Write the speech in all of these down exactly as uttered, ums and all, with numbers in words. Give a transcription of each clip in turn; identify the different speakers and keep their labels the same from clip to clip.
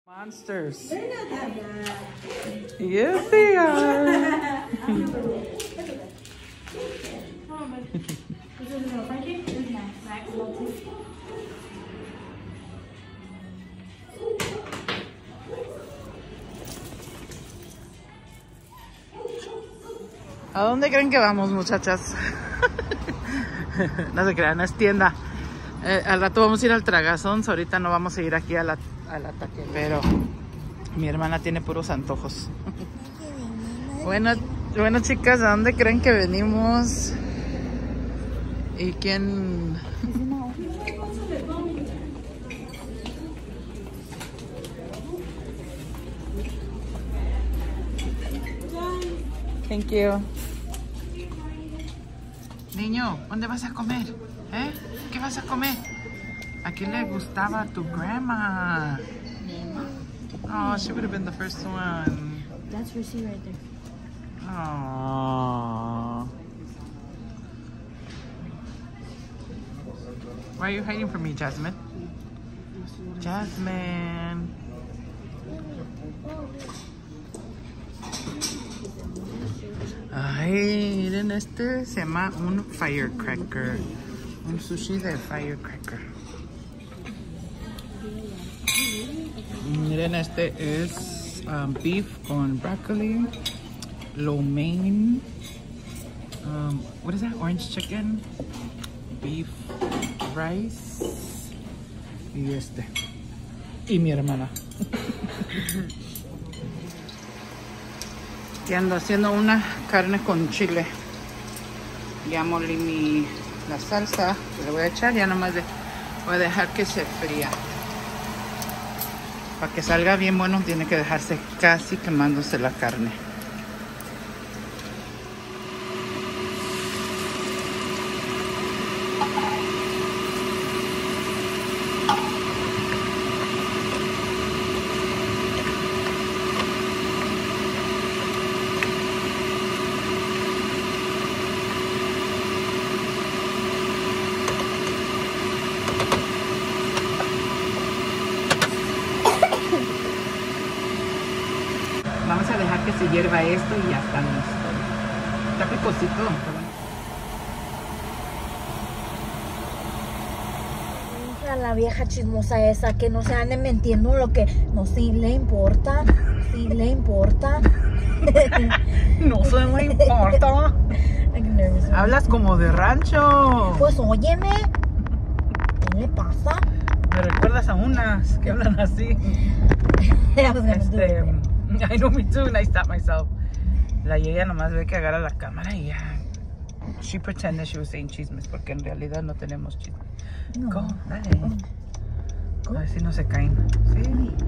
Speaker 1: Monsters.
Speaker 2: They're not that bad.
Speaker 1: Yes, they are.
Speaker 2: This is a Frankie? This is Max. Max is all too.
Speaker 1: ¿A dónde creen que vamos, muchachas? No se crean, es tienda. Eh, al rato vamos a ir al Tragazón. Ahorita no vamos a ir aquí a la, al ataque, pero mi hermana tiene puros antojos. Bueno, bueno, chicas, ¿a dónde creen que venimos? ¿Y quién? Thank you. Niño, ¿dónde vas a comer? ¿Eh? ¿Qué vas a comer? ¿A quién le gustaba tu grandma? Oh, she would have been the first one.
Speaker 2: That's Rishi right there.
Speaker 1: Oh. Why are you hiding from me, Jasmine? Jasmine. Ay, miren, este se llama un firecracker. Un sushi de firecracker. Miren, este es um, beef con broccoli, lo mein, um, what is that? Orange chicken, beef, rice, y este. Y mi hermana. Y ando haciendo una carne con chile. Ya molí mi, la salsa que le voy a echar. Ya nomás de, voy a dejar que se fría. Para que salga bien bueno tiene que dejarse casi quemándose la carne. Vamos a dejar que se hierva esto y ya está listo. Está picosito.
Speaker 2: A la vieja chismosa esa que no se ande mintiendo lo que no sí le importa. Sí le importa.
Speaker 1: No se me importa. Hablas como de rancho.
Speaker 2: Pues óyeme. ¿Qué le pasa?
Speaker 1: Me recuerdas a unas que hablan así. Este, I know me too, and I stopped myself. La Yeya nomás ve que agarra la cámara y ya. She pretended she was saying chismes, porque en realidad no tenemos chismes.
Speaker 2: No.
Speaker 1: Go, dale. A ver si no se caen. Sí.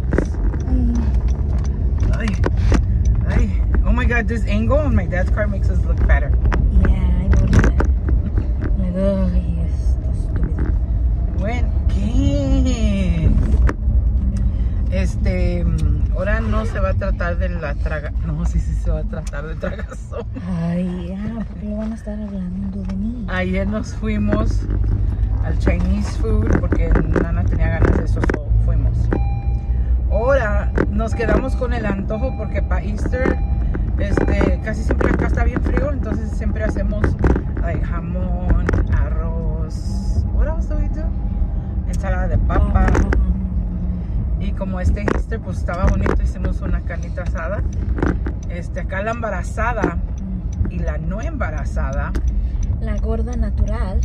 Speaker 1: Ay. Ay. Oh my god, this angle on my dad's car makes us look fatter.
Speaker 2: Yeah, I know that. Like, oh, yes, estúpido.
Speaker 1: Bueno, ¿qué? Este, ahora no se va a tratar de la traga... No, sí, sí se va a tratar de tragazón.
Speaker 2: Ay, ya, ¿por qué le van a estar hablando de mí?
Speaker 1: Ayer nos fuimos al Chinese food porque Nana tenía ganas de eso, so fuimos. Ahora nos quedamos con el antojo porque para Easter, este, casi siempre acá está bien frío, entonces siempre hacemos like, jamón, arroz, what else do we do? Ensalada de papa. Y como este Easter pues estaba bonito, hicimos una carnita asada. Este, acá la embarazada y la no embarazada.
Speaker 2: La gorda natural.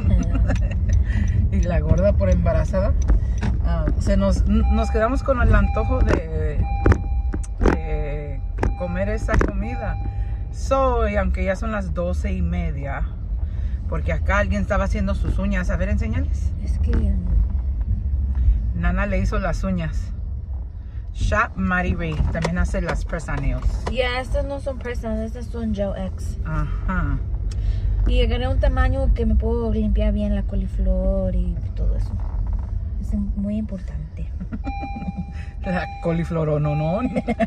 Speaker 1: Y la gorda por embarazada. Uh, se nos, nos quedamos con el antojo de, de comer esa comida. So, y aunque ya son las doce y media, porque acá alguien estaba haciendo sus uñas. A ver, enséñales.
Speaker 2: Es que...
Speaker 1: Nana le hizo las uñas. Shop Mary Ray también hace las press nails.
Speaker 2: Ya, yeah, estas no son press nails, estas son Gel X.
Speaker 1: Ajá.
Speaker 2: Y llegaré a un tamaño que me puedo limpiar bien la coliflor y todo eso. Es muy importante.
Speaker 1: La coliflor o no, no.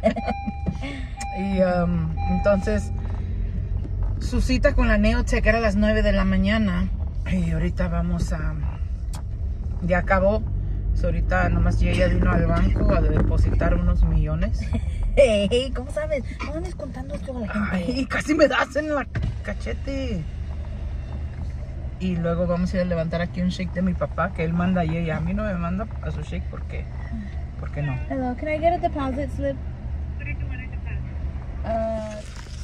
Speaker 1: Y um, entonces su cita con la nail tech era a las nueve de la mañana. Y ahorita vamos a... Ya acabó. So, ahorita nomás ella vino al banco a depositar unos millones.
Speaker 2: Hey, ¿cómo sabes? No andes contando esto a la gente.
Speaker 1: Ay, casi me das en la cachete. Y luego vamos a ir a levantar aquí un shake de mi papá, que él manda a ella. A mí no me manda a su shake porque, ¿por qué no?
Speaker 2: Hello, can I get a deposit slip? Uh,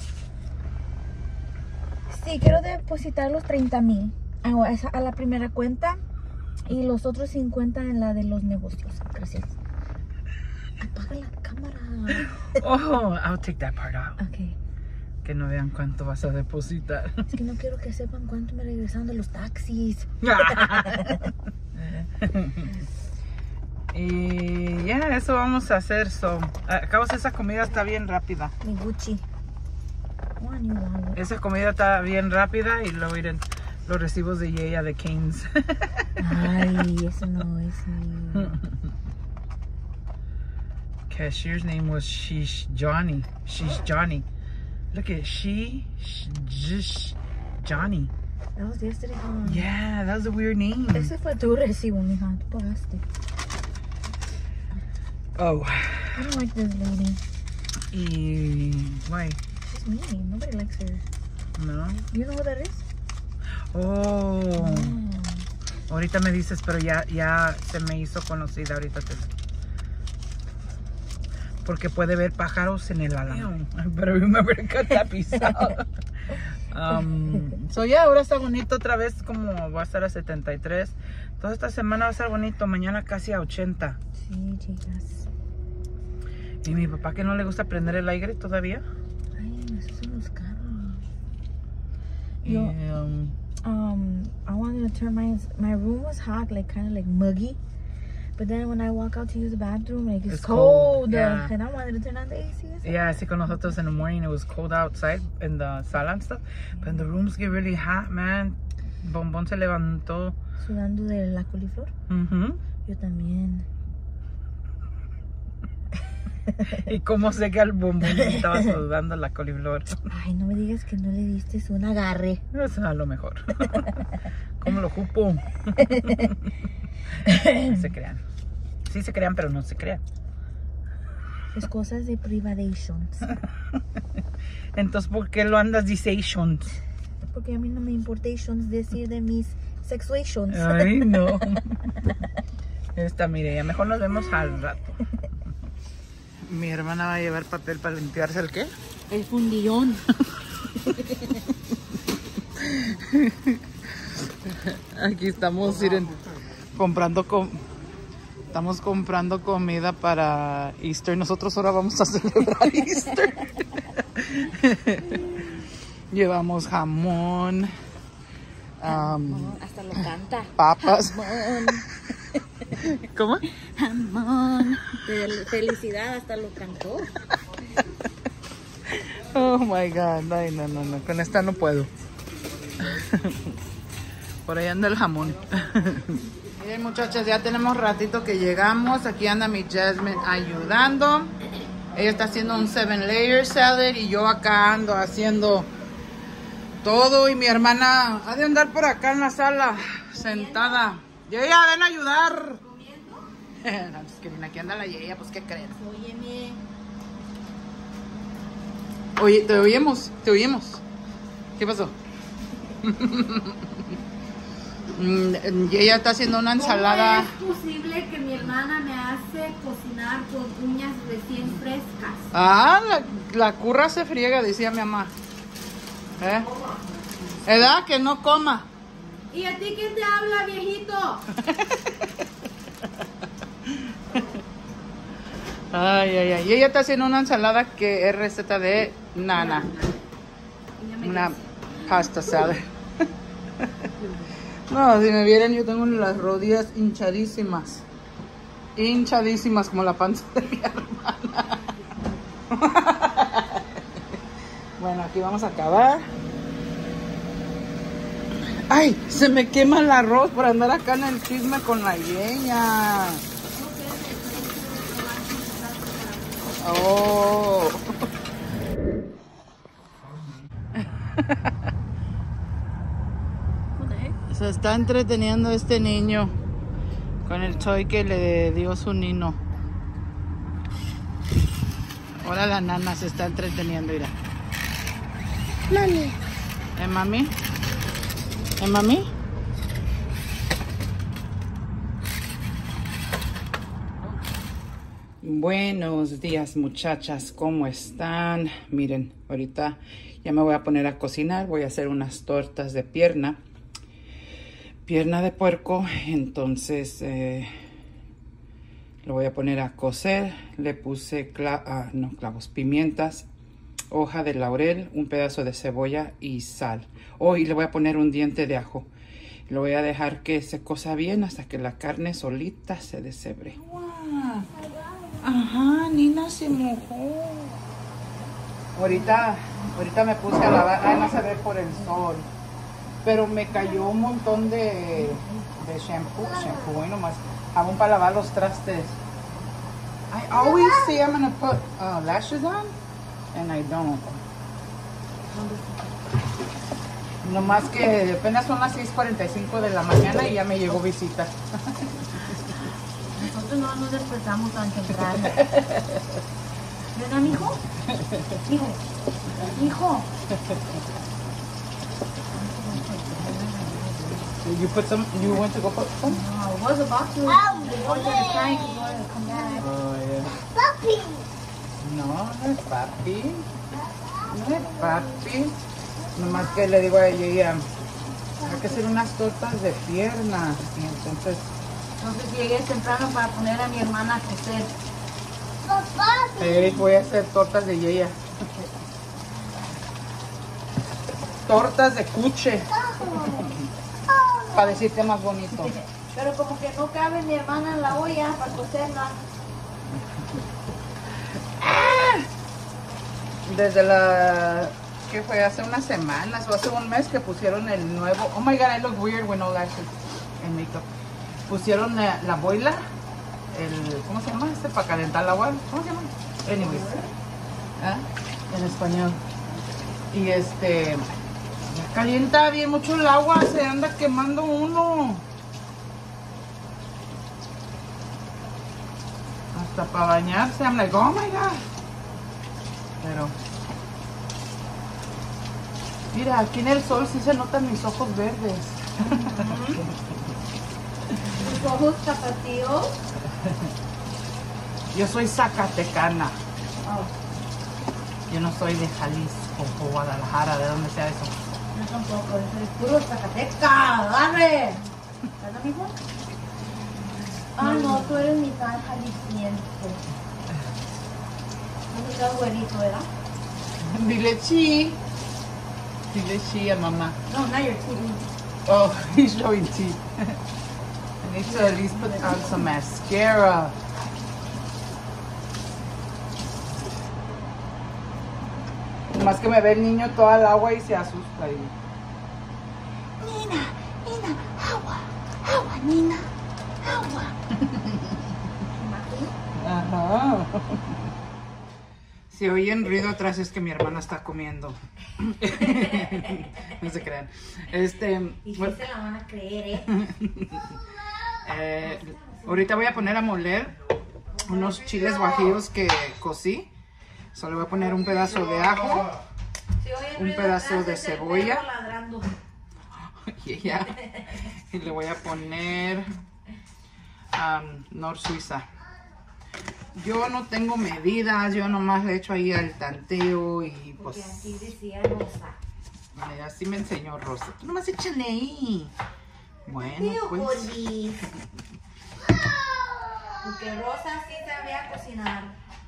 Speaker 2: sí, quiero depositar los treinta mil a, a la primera cuenta y los otros cincuenta en la de los negocios. Gracias. Apaga la cámara.
Speaker 1: Oh, I'll take that part out.
Speaker 2: Okay.
Speaker 1: Que no vean cuánto vas a depositar.
Speaker 2: Es que no quiero que sepan cuánto me regresaron de los taxis.
Speaker 1: Y ya, eso vamos a hacer. So, acabo esa comida está bien rápida.
Speaker 2: Mi Gucci. Oh, new wallet.
Speaker 1: Esa comida está bien rápida y luego miren los recibos de ella de Keynes.
Speaker 2: Ay, eso no es mío.
Speaker 1: Cashier's name was Sheesh Johnny. Sheesh Johnny. Look at she, Sheesh Johnny.
Speaker 2: That was yesterday. Huh?
Speaker 1: Yeah, that was a weird name.
Speaker 2: Ese fue tu recibo, mija. Tú pagaste.
Speaker 1: Oh.
Speaker 2: I don't like this lady.
Speaker 1: Y why?
Speaker 2: She's mean. Nobody likes her.
Speaker 1: No.
Speaker 2: You know who that is?
Speaker 1: Oh.
Speaker 2: Oh.
Speaker 1: Ahorita me dices, pero ya, ya se me hizo conocida. Ahorita te... Porque puede ver pájaros en el alambre. Pero remember to cut that piece out. Um, so ya, yeah, ahora está bonito otra vez, como va a estar a setenta y tres. Toda esta semana va a estar bonito, mañana casi a ochenta.
Speaker 2: Sí, chicas.
Speaker 1: Y mi papá que no le gusta prender el aire todavía.
Speaker 2: Ay, esos son los carros.
Speaker 1: Y,
Speaker 2: Yo,
Speaker 1: um,
Speaker 2: um, I wanted to turn my, my room was hot, like kind of like muggy. But then when I walk out to use the bathroom, like it's,
Speaker 1: It's
Speaker 2: cold.
Speaker 1: cold, yeah.
Speaker 2: And I wanted to turn on the A C.
Speaker 1: yeah, así con nosotros in the morning, it was cold outside in the sala and stuff. But the rooms get really hot, man. Bombón se levantó.
Speaker 2: Sudando de la coliflor.
Speaker 1: Uh-huh.
Speaker 2: Yo también.
Speaker 1: Y cómo sé que al bombón estaba sudando la coliflor.
Speaker 2: Ay, no me digas que no le diste un agarre.
Speaker 1: Eso es a lo mejor. ¿Cómo lo cupo? No se crean. Sí se crean, pero no se crean.
Speaker 2: Es cosas de privations.
Speaker 1: Entonces, ¿por qué lo andas diciendo?
Speaker 2: Porque a mí no me importations decir de mis sexuations.
Speaker 1: Ay, no. Esta Mireya, mejor nos vemos al rato. Mi hermana va a llevar papel para limpiarse el qué?
Speaker 2: El fundillón.
Speaker 1: Aquí estamos miren, comprando com estamos comprando comida para Easter. Nosotros ahora vamos a celebrar Easter. Llevamos jamón, um,
Speaker 2: hasta lo canta.
Speaker 1: papas.
Speaker 2: Jamón.
Speaker 1: ¿Cómo?
Speaker 2: Jamón. De felicidad hasta lo cantó.
Speaker 1: Oh my god, ay no, no, no, con esta no puedo. Por ahí anda el jamón. Miren muchachas, ya tenemos ratito que llegamos. Aquí anda mi Jasmine ayudando. Ella está haciendo un seven layer salad y yo acá ando haciendo todo. Y mi hermana ha de andar por acá en la sala, sentada. Yeya, ven a ayudar. No, es que aquí anda la Yeya, pues ¿qué creen?
Speaker 2: Óyeme.
Speaker 1: Oye, te oímos, te oímos. ¿Qué pasó? Y ella está haciendo una ensalada.
Speaker 2: ¿Cómo es posible que mi hermana me hace cocinar con uñas recién frescas?
Speaker 1: Ah, la, la curra se friega, decía mi mamá. ¿Eh? ¿Edad? Que no coma.
Speaker 2: ¿Y a ti quién te habla, viejito?
Speaker 1: Ay, ay, ay. Y ella está haciendo una ensalada que es receta de Nana. Una pasta salad. No, si me vieran, yo tengo las rodillas hinchadísimas. Hinchadísimas como la panza de mi hermana. Bueno, aquí vamos a acabar. Ay, se me quema el arroz por andar acá en el chisme con la Yeya. Oh. Se está entreteniendo este niño Con el toy que le dio su nino. Ahora la nana se está entreteniendo, mira.
Speaker 2: Mami.
Speaker 1: ¿Eh, mami? ¿Eh, mami? Buenos días, muchachas, ¿cómo están? Miren, ahorita ya me voy a poner a cocinar. Voy a hacer unas tortas de pierna. Pierna de puerco. Entonces, eh, lo voy a poner a cocer. Le puse, cla ah, no, clavos, pimientas, hoja de laurel, un pedazo de cebolla y sal. Oh, y le voy a poner un diente de ajo. Lo voy a dejar que se cosa bien hasta que la carne solita se deshebre. Wow. Ajá, Nina se mojó. Ahorita, ahorita me puse a lavar, ay, no se ve por el sol, pero me cayó un montón de, de shampoo, shampoo, y nomás jabón para lavar los trastes. I always say I'm gonna put uh, lashes on, and I don't. Nomás que apenas son las seis cuarenta y cinco de la mañana y ya me llegó visita.
Speaker 2: Nosotros no nos despertamos tan temprano. ¿Verdad, mijo? Mijo. Mijo.
Speaker 1: You put some, you went to go put some?
Speaker 2: No, I was about to. Oh, the boys are trying to go and come back.
Speaker 1: Oh, yeah.
Speaker 2: Papi.
Speaker 1: No, no es papi. No es papi. Nomás que le digo a ella, hay que hacer unas tortas de pierna. Y entonces...
Speaker 2: Entonces llegué temprano para poner a mi hermana a coser.
Speaker 1: Eh, voy a hacer tortas de yaya. Tortas de cuche. Para decirte más bonito.
Speaker 2: Pero como que no cabe mi hermana en la olla para coserla.
Speaker 1: Desde la... que fue hace unas semanas o hace un mes que pusieron el nuevo... Oh my god, I look weird with no lashes and makeup. Pusieron la, la boila, el, ¿cómo se llama este? Para calentar el agua, ¿cómo se llama? Anyways, ¿ah? En español. Y este, ya calienta bien mucho el agua, se anda quemando uno. Hasta para bañarse, I'm like, oh my god. Pero, mira, aquí en el sol sí se notan mis ojos verdes.
Speaker 2: ¿Tus ojos zapatillos?
Speaker 1: Yo soy zacatecana.
Speaker 2: Oh.
Speaker 1: Yo no soy de Jalisco o Guadalajara, de donde sea eso.
Speaker 2: Yo tampoco, yo soy puro Zacateca. ¡Agarre! ¿Verdad, mijo? Ah, no, tú eres mitad jalisciense. No estás güerito, ¿verdad?
Speaker 1: Dile chi. Dile chi a mamá.
Speaker 2: No, not your teeth.
Speaker 1: Oh, he's showing teeth. I need to at least put on some mascara. Más que me ve el niño toda el agua y se asusta. Y...
Speaker 2: Nina, Nina, agua, agua, Nina, agua.
Speaker 1: Ajá. Si oyen ruido atrás es que mi hermana está comiendo. No se crean. Este,
Speaker 2: y si
Speaker 1: bueno,
Speaker 2: se la van a creer, ¿eh?
Speaker 1: eh, ahorita voy a poner a moler unos chiles guajillos que cocí. Solo voy a poner un pedazo de ajo, un pedazo de cebolla. Y, ya. Y le voy a poner um, Nor Suiza. Yo no tengo medidas, yo nomás le echo ahí al tanteo y pues...
Speaker 2: Porque así decía Rosa.
Speaker 1: Ay, así me enseñó Rosa. Tú nomás échale ahí. Bueno, pues...
Speaker 2: Porque Rosa sí sabía cocinar.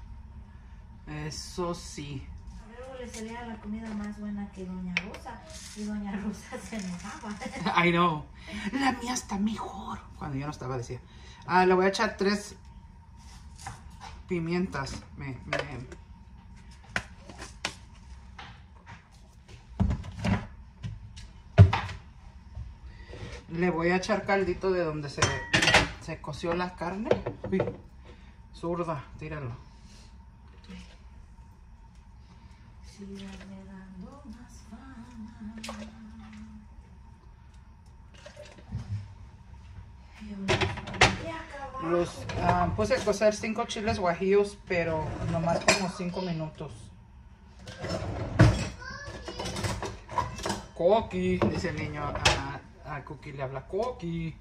Speaker 1: Eso sí.
Speaker 2: Luego le salía la comida más buena que Doña Rosa. Y Doña Rosa se enojaba.
Speaker 1: I know. La mía está mejor. Cuando yo no estaba decía. Ah, le voy a echar tres... pimientas. Me, me... Le voy a echar caldito de donde se, se coció la carne. Uy, zurda, tíralo.
Speaker 2: Síganme dando más fama. Yo les voy a
Speaker 1: Los uh, puse a cocer cinco chiles guajillos, pero nomás como cinco minutos. Coqui, dice el niño. A, a Cookie le habla Coqui.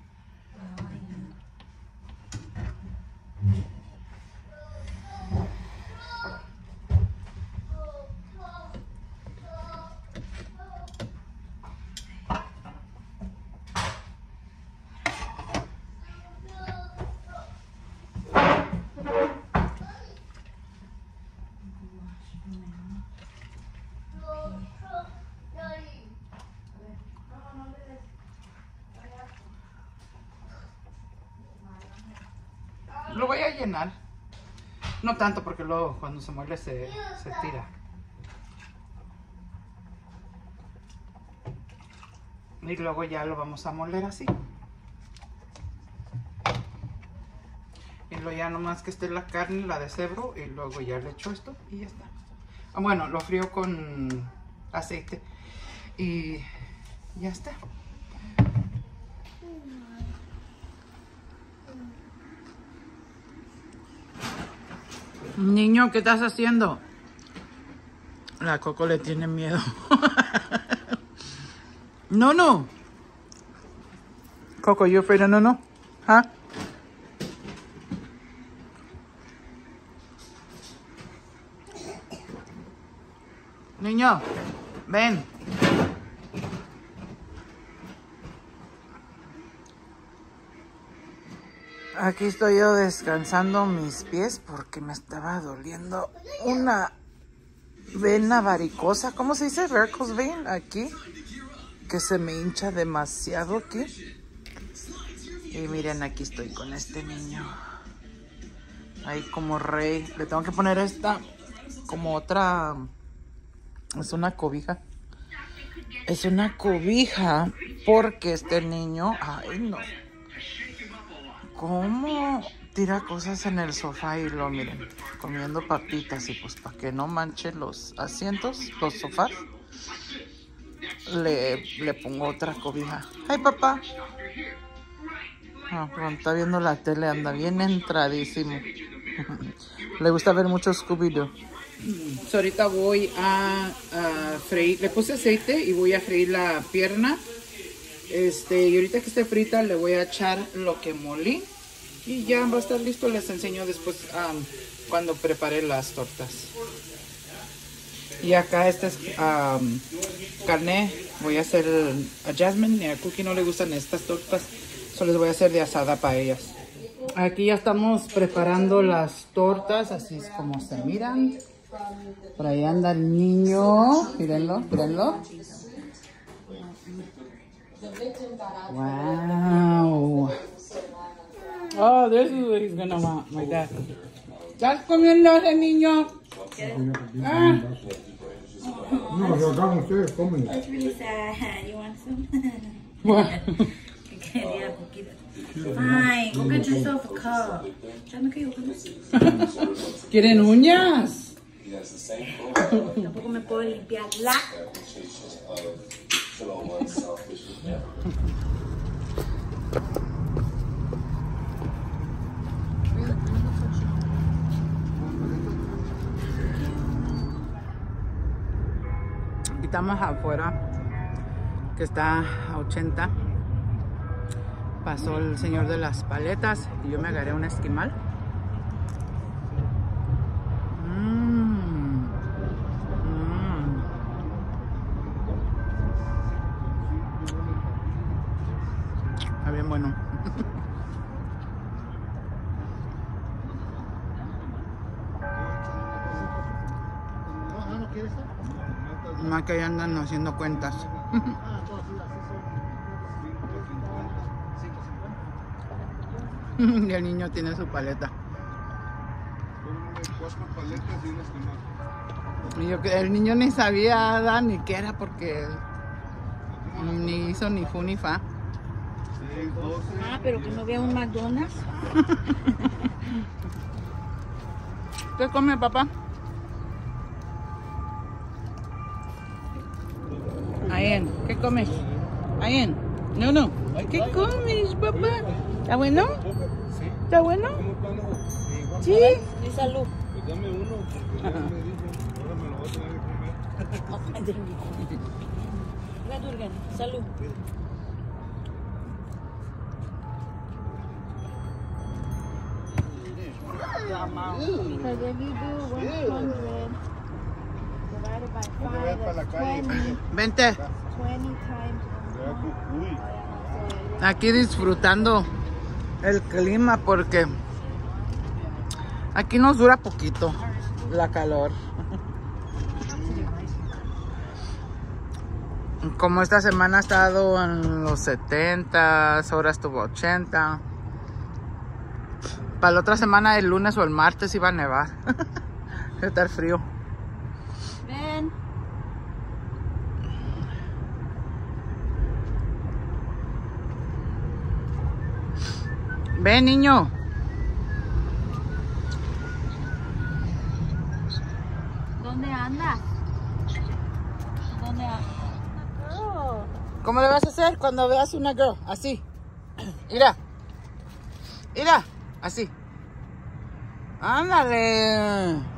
Speaker 1: Lo voy a llenar. No tanto porque luego cuando se muele se, se tira. Y luego ya lo vamos a moler así. Y luego ya nomás que esté la carne, la de cebro, y luego ya le echo esto y ya está. Ah, bueno, lo frío con aceite y ya está. Niño, ¿qué estás haciendo? La Coco le tiene miedo. No, no. Coco, you afraid of no, no? Huh? Niño, ven. Aquí estoy yo descansando mis pies porque me estaba doliendo una vena varicosa. ¿Cómo se dice? Varicose vein aquí. Que se me hincha demasiado aquí. Y miren, aquí estoy con este niño. Ahí como rey. Le tengo que poner esta como otra... Es una cobija. Es una cobija porque este niño... Ay, no. ¿Cómo tira cosas en el sofá? Y lo miren, comiendo papitas. Y pues para que no manche los asientos, los sofás, le, le pongo otra cobija. ¡Ay, papá! Ah, cuando está viendo la tele anda bien entradísimo. Le gusta ver mucho Scooby-Doo. So, ahorita voy a, a freír. Le puse aceite y voy a freír la pierna. Este, y ahorita que esté frita le voy a echar lo que molí y ya va a estar listo. Les enseño después um, cuando prepare las tortas. Y acá esta es um, carne. Voy a hacer a Jasmine y a Cookie no le gustan estas tortas, solo les voy a hacer de asada para ellas. Aquí ya estamos preparando las tortas, así es como se miran. Por ahí anda el niño, mírenlo, mírenlo. Wow. Oh, this is what he's gonna want, my dad. ¿Estás comiendo ese niño? Ah.
Speaker 3: No, lo hagan ustedes, comen.
Speaker 2: It's really sad. You want some?
Speaker 1: What?
Speaker 2: Quería poquito. Fine, go get yourself a cup. Ya me cayó con eso.
Speaker 1: ¿Quieren uñas?
Speaker 2: Tampoco me puedo limpiar la.
Speaker 1: Estamos afuera, que está a ochenta. Pasó el señor de las paletas y yo me agarré un esquimal. Mmm. Mmm. Está bien bueno. Más que ya andan haciendo cuentas. Y el niño tiene su paleta.
Speaker 3: Cuatro paletas y unas que
Speaker 1: Y yo, el niño ni sabía dar ni qué era porque ni hizo ni fu ni fa.
Speaker 2: Ah, pero que no vea un McDonald's.
Speaker 1: ¿Qué come, papá? Ayen, ¿qué comes? Ayen, no, no. ¿Qué comes, papá? ¿Está bueno? ¿Está bueno?
Speaker 3: ¿Cómo cuando? Igual.
Speaker 1: Sí.
Speaker 2: Y salud.
Speaker 3: Pues dame uno, porque ya me dijo, ahora me lo voy a tener que comer.
Speaker 2: Durgan, salud. Because if you do one hundred divided by
Speaker 3: No te
Speaker 2: five,
Speaker 3: vayas para la
Speaker 2: that's
Speaker 3: calle.
Speaker 2: twenty.
Speaker 1: Vente.
Speaker 2: twenty times.
Speaker 3: Ya, cucuy.
Speaker 1: Aquí disfrutando el clima porque aquí nos dura poquito la calor. Como esta semana ha estado en los setenta, ahora estuvo ochenta. Para la otra semana, el lunes o el martes iba a nevar. Va a estar frío.
Speaker 2: Ven.
Speaker 1: Ven, niño.
Speaker 2: ¿Dónde andas? ¿Dónde andas? Oh.
Speaker 1: ¿Cómo le vas a hacer cuando veas una girl? Así. Mira. Mira. Así. Ándale.